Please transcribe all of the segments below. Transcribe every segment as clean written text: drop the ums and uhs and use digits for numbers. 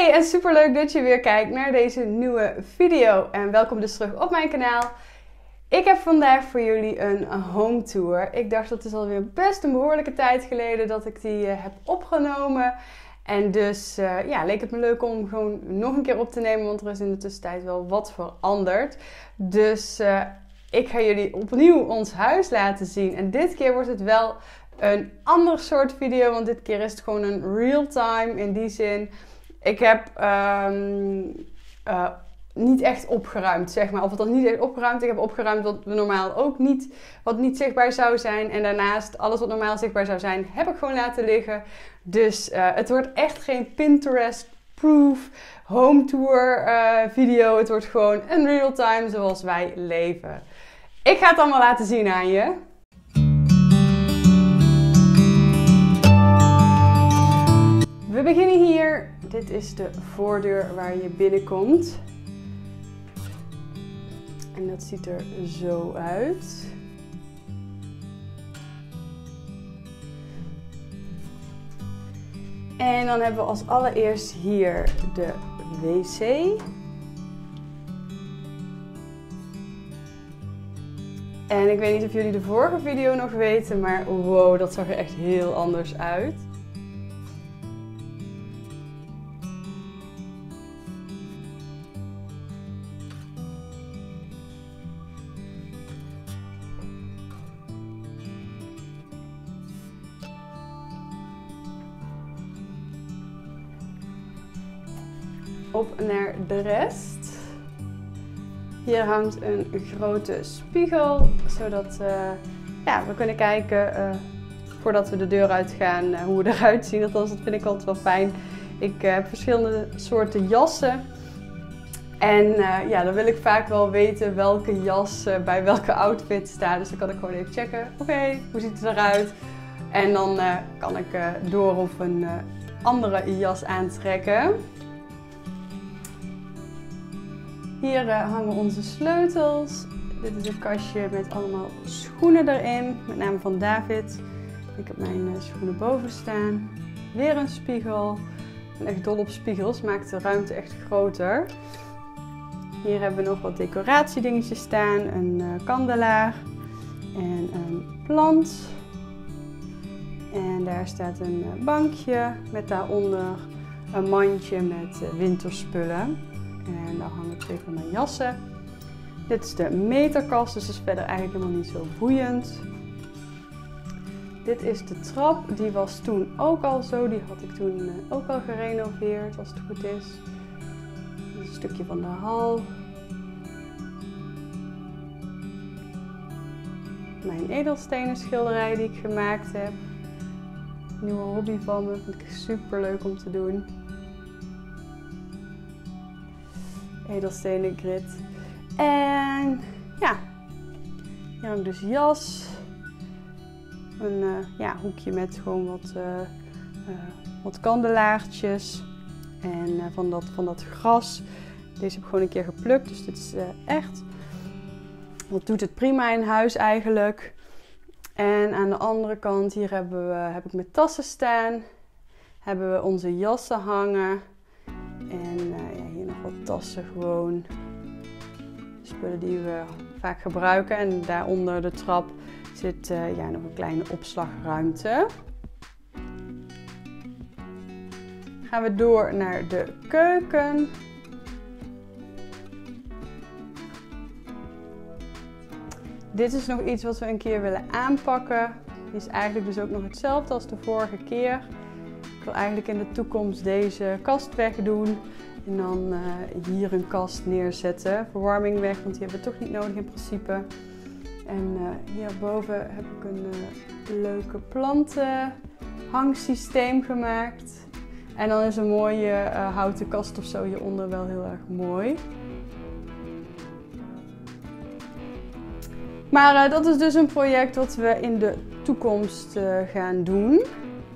Hey, en super leuk dat je weer kijkt naar deze nieuwe video. En welkom dus terug op mijn kanaal. Ik heb vandaag voor jullie een home tour. Ik dacht dat het is alweer best een behoorlijke tijd geleden dat ik die heb opgenomen. En dus leek het me leuk om gewoon nog een keer op te nemen, want er is in de tussentijd wel wat veranderd. Dus ik ga jullie opnieuw ons huis laten zien. En dit keer wordt het wel een ander soort video, want dit keer is het gewoon een real-time in die zin. Ik heb niet echt opgeruimd, zeg maar. Of althans niet echt opgeruimd. Ik heb opgeruimd wat normaal ook niet zichtbaar zou zijn. En daarnaast, alles wat normaal zichtbaar zou zijn, heb ik gewoon laten liggen. Dus het wordt echt geen Pinterest-proof home tour video. Het wordt gewoon een real-time zoals wij leven. Ik ga het allemaal laten zien aan je. We beginnen hier. Dit is de voordeur waar je binnenkomt. En dat ziet er zo uit. En dan hebben we als allereerst hier de wc. En ik weet niet of jullie de vorige video nog weten, maar wow, dat zag er echt heel anders uit. Op naar de rest. Hier hangt een grote spiegel, zodat we kunnen kijken voordat we de deur uitgaan hoe we eruit zien. Althans, dat vind ik altijd wel fijn. Ik heb verschillende soorten jassen. En dan wil ik vaak wel weten welke jas bij welke outfit staat. Dus dan kan ik gewoon even checken. Oké, hoe ziet het eruit? En dan kan ik door of een andere jas aantrekken. Hier hangen onze sleutels. Dit is een kastje met allemaal schoenen erin, met name van David. Ik heb mijn schoenen boven staan. Weer een spiegel. Ik ben echt dol op spiegels, maakt de ruimte echt groter. Hier hebben we nog wat decoratiedingetjes staan. Een kandelaar en een plant. En daar staat een bankje met daaronder een mandje met winterspullen. En daar hangen 2 van mijn jassen. Dit is de meterkast, dus dat is verder eigenlijk helemaal niet zo boeiend. Dit is de trap, die was toen ook al zo. Die had ik toen ook al gerenoveerd, als het goed is. Dit is een stukje van de hal. Mijn edelstenen schilderij die ik gemaakt heb. Een nieuwe hobby van me, vind ik super leuk om te doen. Edelstenen grid. En ja, hier hangt dus jas. Een hoekje met gewoon wat kandelaartjes. En van dat gras. Deze heb ik gewoon een keer geplukt. Dus dit is echt. Dat doet het prima in huis eigenlijk. En aan de andere kant hier heb ik mijn tassen staan. Hebben we onze jassen hangen. En hier nog wat tassen gewoon. Spullen die we vaak gebruiken. En daaronder de trap zit nog een kleine opslagruimte. Gaan we door naar de keuken. Dit is nog iets wat we een keer willen aanpakken. Die is eigenlijk dus ook nog hetzelfde als de vorige keer. Ik wil eigenlijk in de toekomst deze kast wegdoen. En dan hier een kast neerzetten. Verwarming weg, want die hebben we toch niet nodig in principe. En hierboven heb ik een leuke plantenhangsysteem gemaakt. En dan is een mooie houten kast of zo hieronder wel heel erg mooi. Maar dat is dus een project wat we in de toekomst gaan doen.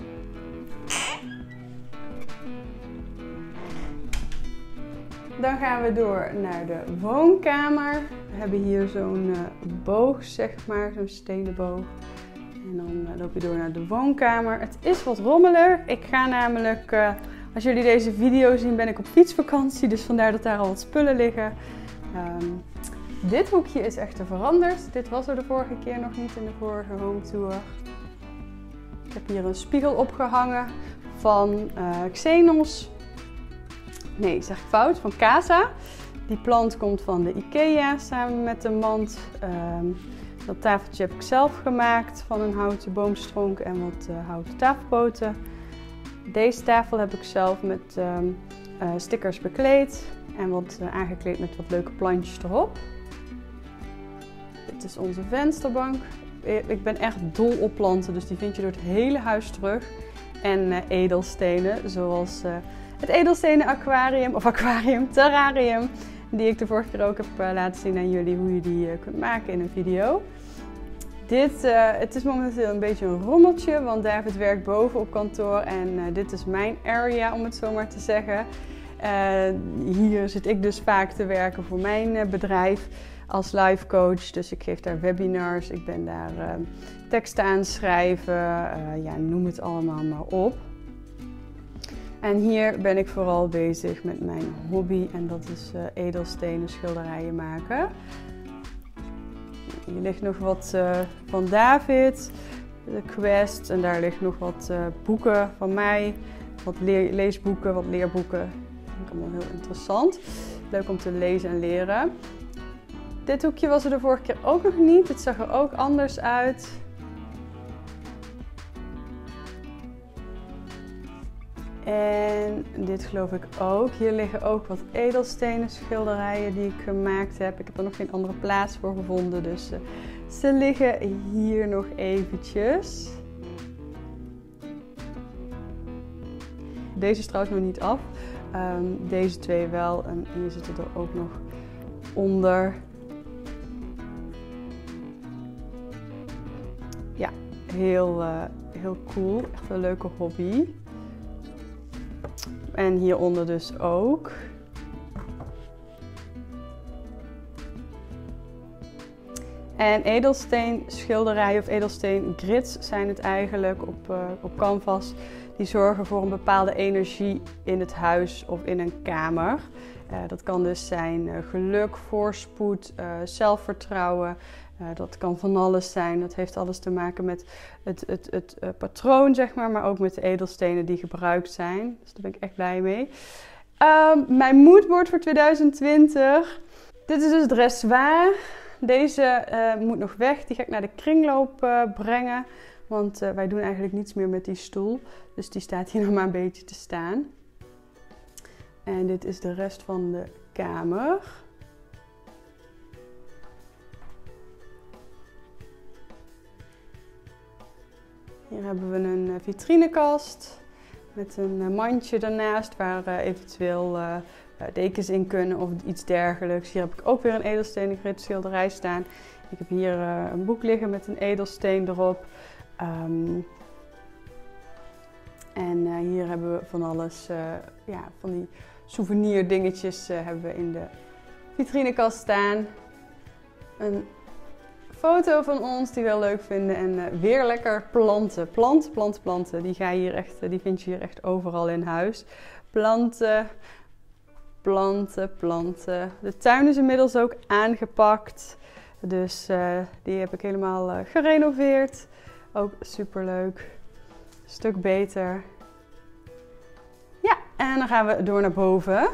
Dan gaan we door naar de woonkamer. We hebben hier zo'n boog, zeg maar, zo'n stenen boog. En dan loop je door naar de woonkamer. Het is wat rommelig. Ik ga namelijk Als jullie deze video zien ben ik op fietsvakantie, dus vandaar dat daar al wat spullen liggen. Dit hoekje is echter veranderd. Dit was er de vorige keer nog niet in de vorige home tour. Ik heb hier een spiegel opgehangen van Xenos. Nee, zeg ik fout, van Casa. Die plant komt van de IKEA samen met de mand. Dat tafeltje heb ik zelf gemaakt van een houten boomstronk en wat houten tafelpoten. Deze tafel heb ik zelf met stickers bekleed en wat aangekleed met wat leuke plantjes erop. Dit is onze vensterbank. Ik ben echt dol op planten, dus die vind je door het hele huis terug. En edelstenen, zoals het edelstenen aquarium, of terrarium, die ik de vorige keer ook heb laten zien aan jullie hoe je die kunt maken in een video. Het is momenteel een beetje een rommeltje, want David werkt boven op kantoor en dit is mijn area, om het zo maar te zeggen. Hier zit ik dus vaak te werken voor mijn bedrijf als life coach, dus ik geef daar webinars, ik ben daar teksten aan het schrijven, ja, noem het allemaal maar op. En hier ben ik vooral bezig met mijn hobby en dat is edelstenen schilderijen maken. Hier ligt nog wat van David, de Quest, en daar ligt nog wat boeken van mij, wat leesboeken, wat leerboeken. Dat vind ik allemaal heel interessant. Leuk om te lezen en leren. Dit hoekje was er de vorige keer ook nog niet, het zag er ook anders uit. En dit geloof ik ook. Hier liggen ook wat edelstenen schilderijen die ik gemaakt heb. Ik heb er nog geen andere plaats voor gevonden, dus ze liggen hier nog eventjes. Deze is trouwens nog niet af. Deze twee wel en hier zitten er ook nog onder. Ja, heel cool. Echt een leuke hobby. En hieronder dus ook. En edelsteen schilderijen of edelsteen grids zijn het eigenlijk op canvas. Die zorgen voor een bepaalde energie in het huis of in een kamer. Dat kan dus zijn geluk, voorspoed, zelfvertrouwen. Dat kan van alles zijn. Dat heeft alles te maken met het patroon, zeg maar ook met de edelstenen die gebruikt zijn. Dus daar ben ik echt blij mee. Mijn moodboard voor 2020. Dit is dus het dressoir. Deze moet nog weg. Die ga ik naar de kringloop brengen. Want wij doen eigenlijk niets meer met die stoel. Dus die staat hier nog maar een beetje te staan. En dit is de rest van de kamer. Hier hebben we een vitrinekast met een mandje daarnaast waar eventueel dekens in kunnen of iets dergelijks. Hier heb ik ook weer een edelstenen grid schilderij staan. Ik heb hier een boek liggen met een edelsteen erop. En hier hebben we van alles, ja, van die souvenir dingetjes hebben we in de vitrinekast staan. Een foto van ons die we heel leuk vinden en weer lekker planten. Planten. Die vind je hier echt overal in huis. Planten. De tuin is inmiddels ook aangepakt. Dus die heb ik helemaal gerenoveerd. Ook super leuk. Stuk beter. Ja, en dan gaan we door naar boven.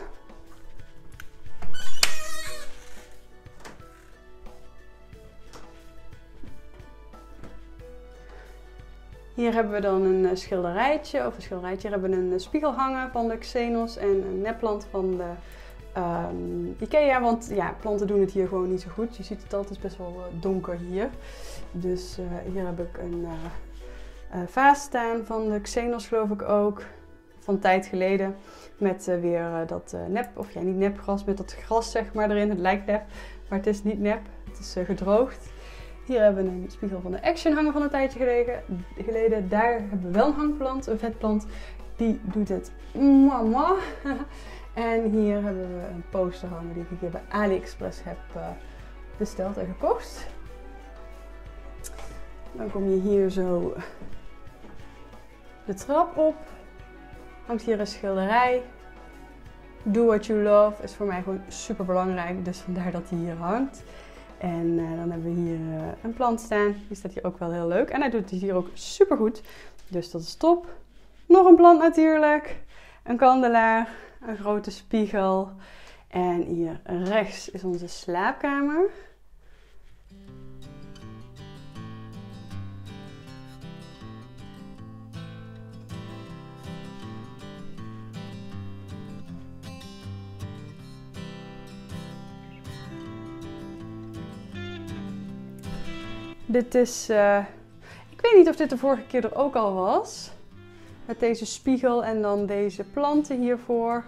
Hier hebben we dan een schilderijtje. Hier hebben we een spiegel hangen van de Xenos en een nepplant van de IKEA. Want ja, planten doen het hier gewoon niet zo goed. Je ziet het altijd best wel donker hier. Dus hier heb ik een vaas staan van de Xenos, geloof ik ook. Van een tijd geleden. Met weer dat niet nepgras, met dat gras zeg maar erin. Het lijkt nep, maar het is niet nep. Het is gedroogd. Hier hebben we een spiegel van de Action hangen van een tijdje geleden. Daar hebben we wel een hangplant, een vetplant. Die doet het mama. En hier hebben we een poster hangen die ik hier bij AliExpress heb besteld en gekocht. Dan kom je hier zo de trap op. hangt hier een schilderij. Do what you love is voor mij gewoon super belangrijk, dus vandaar dat hij hier hangt. En dan hebben we hier een plant staan, die staat hier ook wel heel leuk. En hij doet het hier ook super goed, dus dat is top. Nog een plant natuurlijk, een kandelaar, een grote spiegel. En hier rechts is onze slaapkamer. Dit is, ik weet niet of dit de vorige keer er ook al was. Met deze spiegel en dan deze planten hiervoor.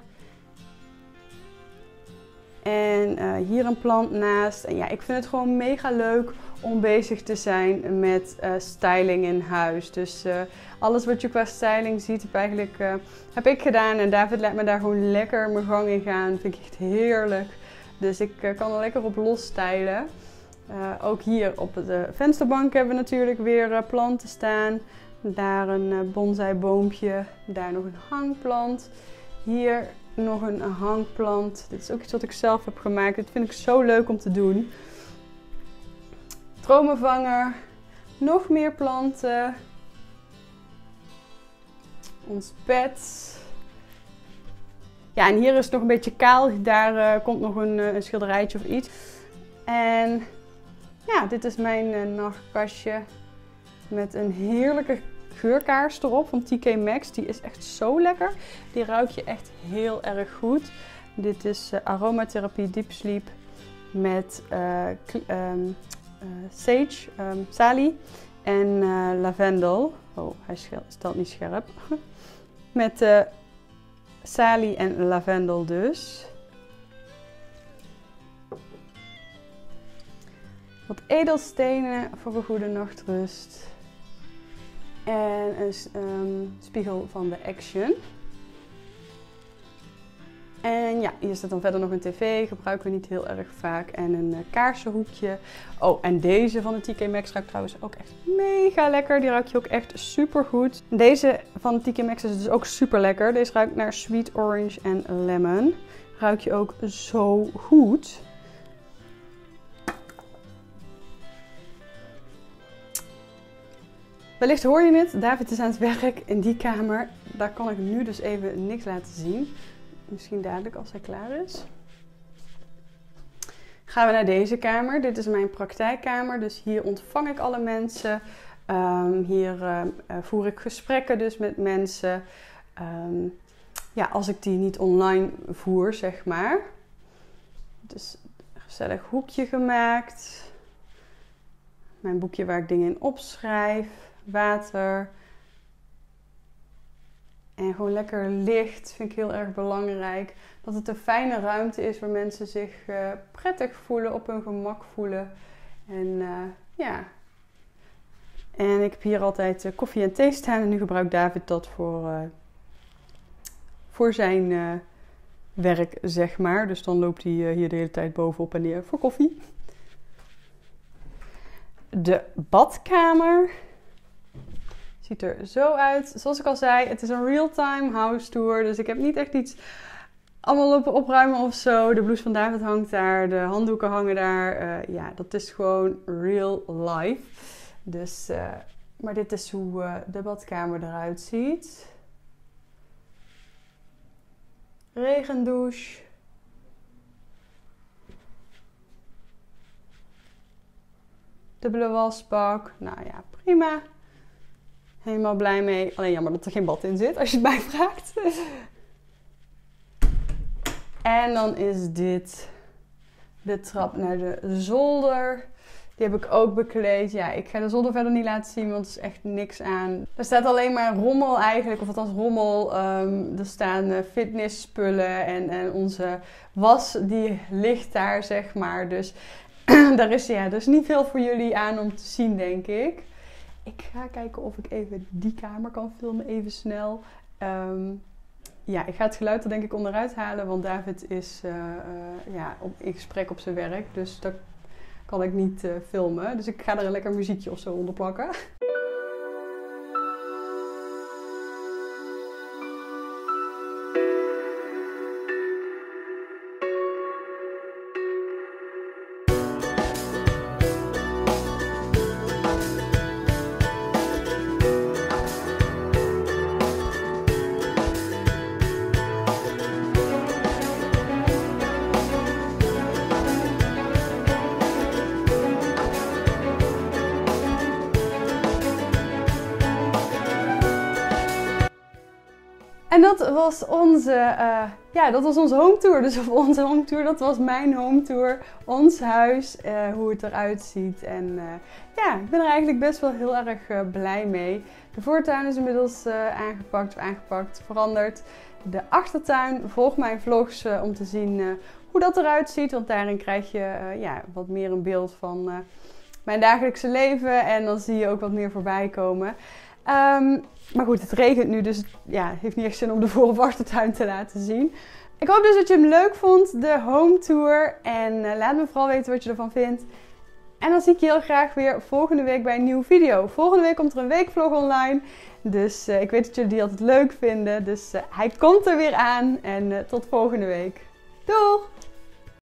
En hier een plant naast. En ja, ik vind het gewoon mega leuk om bezig te zijn met styling in huis. Dus alles wat je qua styling ziet, heb ik gedaan. En David laat me daar gewoon lekker mijn gang in gaan. Vind ik echt heerlijk. Dus ik kan er lekker op los stylen. Ook hier op de vensterbank hebben we natuurlijk weer planten staan. Daar een bonsai boompje. Daar nog een hangplant. Hier nog een hangplant. Dit is ook iets wat ik zelf heb gemaakt. Dit vind ik zo leuk om te doen. Dromenvanger. Nog meer planten. Ons bed. Ja, en hier is het nog een beetje kaal. Daar komt nog een schilderijtje of iets. En ja, dit is mijn nachtkastje. Met een heerlijke geurkaars erop van TK Maxx. Die is echt zo lekker. Die ruik je echt heel erg goed. Dit is aromatherapie Deep Sleep met sage, salie en lavendel. Oh, hij stelt niet scherp. Met salie en lavendel dus. Wat edelstenen voor een goede nachtrust. En een spiegel van de Action. En ja, hier staat dan verder nog een tv. Gebruiken we niet heel erg vaak. En een kaarsenhoekje. Oh, en deze van de TK Maxx ruikt trouwens ook echt mega lekker. Die ruikt je ook echt super goed. Deze van de TK Maxx is dus ook super lekker. Deze ruikt naar sweet orange en lemon. Ruikt je ook zo goed. Wellicht hoor je het, David is aan het werk in die kamer. Daar kan ik nu dus even niks laten zien. Misschien dadelijk als hij klaar is. Gaan we naar deze kamer. Dit is mijn praktijkkamer, dus hier ontvang ik alle mensen. Hier voer ik gesprekken dus met mensen. Ja, als ik die niet online voer, zeg maar. Dus een gezellig hoekje gemaakt. Mijn boekje waar ik dingen in opschrijf. Water. En gewoon lekker licht vind ik heel erg belangrijk. Dat het een fijne ruimte is waar mensen zich prettig voelen, op hun gemak voelen. En ja. En ik heb hier altijd koffie en thee staan. En nu gebruikt David dat voor zijn werk, zeg maar. Dus dan loopt hij hier de hele tijd bovenop en neer voor koffie. De badkamer ziet er zo uit. Zoals ik al zei, het is een real-time house tour. Dus ik heb niet echt iets allemaal lopen opruimen of zo. De blouse van David hangt daar. De handdoeken hangen daar. Ja, dat is gewoon real life. Dus, maar dit is hoe de badkamer eruit ziet. Regendouche. Dubbele wasbak. Nou ja, prima. Helemaal blij mee. Alleen jammer dat er geen bad in zit, als je het mij vraagt. En dan is dit de trap naar de zolder. Die heb ik ook bekleed. Ja, ik ga de zolder verder niet laten zien, want er is echt niks aan. Er staat alleen maar rommel eigenlijk, of althans rommel. Er staan fitnessspullen en onze was die ligt daar, zeg maar. Dus daar is dus niet veel voor jullie aan om te zien, denk ik. Ik ga kijken of ik even die kamer kan filmen, even snel. Ja, ik ga het geluid er denk ik onderuit halen, want David is in gesprek op zijn werk. Dus dat kan ik niet filmen. Dus ik ga er een lekker muziekje of zo onder plakken. En dat was onze home tour. Dus op onze home tour, dat was mijn home tour. Ons huis, hoe het eruit ziet. En ik ben er eigenlijk best wel heel erg blij mee. De voortuin is inmiddels aangepakt, veranderd. De achtertuin, volg mijn vlogs om te zien hoe dat eruit ziet. Want daarin krijg je wat meer een beeld van mijn dagelijkse leven. En dan zie je ook wat meer voorbij komen. Maar goed, het regent nu, dus het heeft niet echt zin om de voor- of achtertuin te laten zien. Ik hoop dus dat je hem leuk vond, de home tour. En laat me vooral weten wat je ervan vindt. En dan zie ik je heel graag weer volgende week bij een nieuwe video. Volgende week komt er een weekvlog online. Dus ik weet dat jullie die altijd leuk vinden. Dus hij komt er weer aan. En tot volgende week. Doeg!